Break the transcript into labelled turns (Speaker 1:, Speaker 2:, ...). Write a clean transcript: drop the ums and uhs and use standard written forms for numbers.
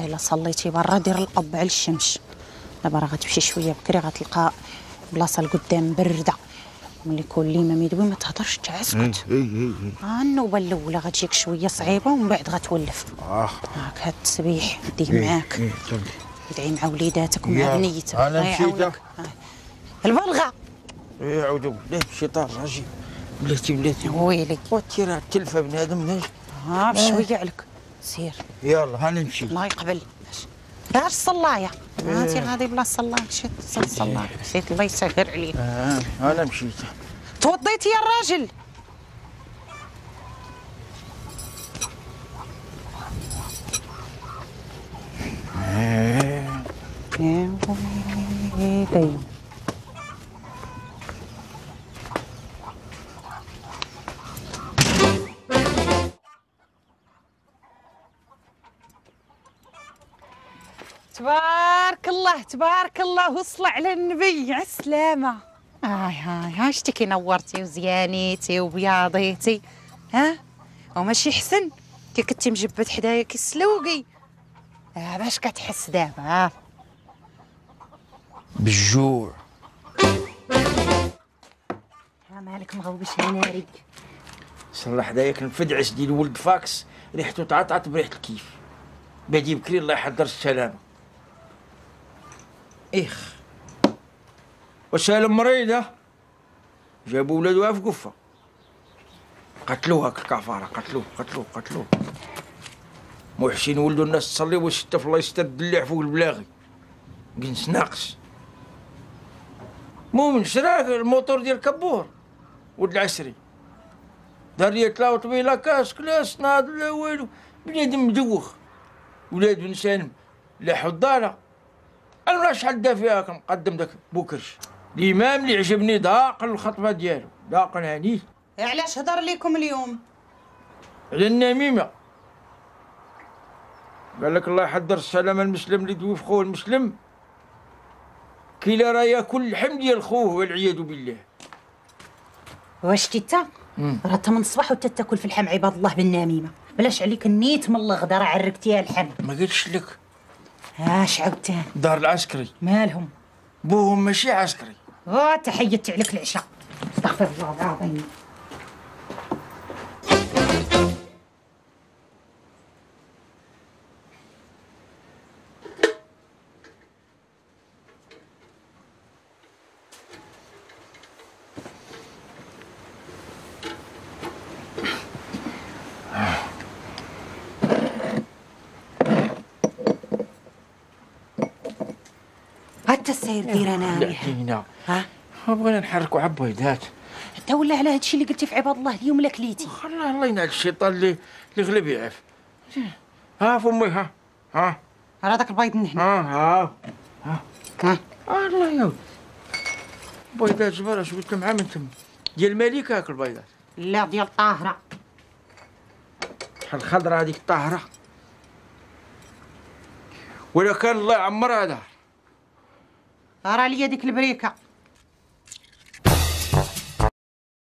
Speaker 1: حتى الا صليتي برا دير القب على الشمس. دابا راه غتمشي شويه بكري غتلقى بلاصه لقدام برده، ملي يكون الامام يدوي ما تهضرش تعسكت. النوبه الاولى غتجيك شويه صعيبه ومن بعد غتولف. هاك هاد التسبيح ديه معاك. ادعي مع وليداتك ومع بنيتك الله يعاونك. البلغه
Speaker 2: اعوذ بالله من الشيطان الرجيم. بلاتي
Speaker 1: ويلي
Speaker 2: وتي راه التلفه بنادم.
Speaker 1: بشويه عليك سير.
Speaker 2: يلا هنمشي.
Speaker 1: الله يقبل. دار الصلايه انت غادي بلا صلاه مشيت الصلاه مشيت الله يسهر عليك.
Speaker 2: انا مشيت.
Speaker 1: توضيتي يا الراجل؟ يا ويلي تبارك الله تبارك الله وصل على النبي على السلامة. هاي شتي نورتي وزيانيتي وبياضيتي. ها وماشي حسن كي كنتي مجبد حدايا كي السلوقي. باش كتحس دابا؟
Speaker 2: بالجوع.
Speaker 1: مالك مغوبش على
Speaker 2: صلح حداياك الفدعس ديال ولد فاكس ريحته تعطعت بريحة الكيف. بادي بكري الله يحضر السلامة. وسالم مريضة جابوا ولادوها في قفة قتلوها كالكفارة. قتلوه. محسن ولدو الناس تصلي والستة في الله يستر الدلاع فوق البلاغي جنس ناقص. مؤمن شراك الموتور ديال كبور ولد العسري دار لي طلاو طويلة كلاس ناض لا والو بنادم مدوخ. ولاد بن سالم لاحو الدارة. انا شحال دا فيها كنقدم داك بوكرش الامام اللي عجبني داقن الخطبه ديالو داقن هاني.
Speaker 1: علاش هضر ليكم اليوم؟
Speaker 2: على النميمه. قال لك الله يحضر السلامه المسلم اللي دوي في خوه المسلم كيلا راه ياكل اللحم ديال خوه والعياذ بالله.
Speaker 1: واش تيتا راه 8 الصباح وانت تاكل في اللحم عباد الله بالنميمه؟ بلاش عليك النيت من الغدا راه عرقتيها اللحم.
Speaker 2: ما قلتش لك؟
Speaker 1: اش عاودتها؟
Speaker 2: دار العسكري
Speaker 1: مالهم؟
Speaker 2: بوهم ماشي عسكري.
Speaker 1: تحيدت عليك العشاء. استغفر الله العظيم. حتى السير دير انا
Speaker 2: ها بغينا نحركوا عبيدات.
Speaker 1: حتى ولا على هادشي اللي قلتي في عباد الله اليوم لا كليتي.
Speaker 2: خلاه الله ينعل الشيطان اللي غلب يعرف. ها فمي ها
Speaker 1: راه داك البيض من هنا.
Speaker 2: ها الله يا ولد بيضات جباره جبت معاه من تما ديال الملكه هاك البيضات.
Speaker 1: لا ديال طاهره.
Speaker 2: شحال الخضره هذيك طاهره ولا كان الله يعمرها دار.
Speaker 1: راه ليا ديك البريكه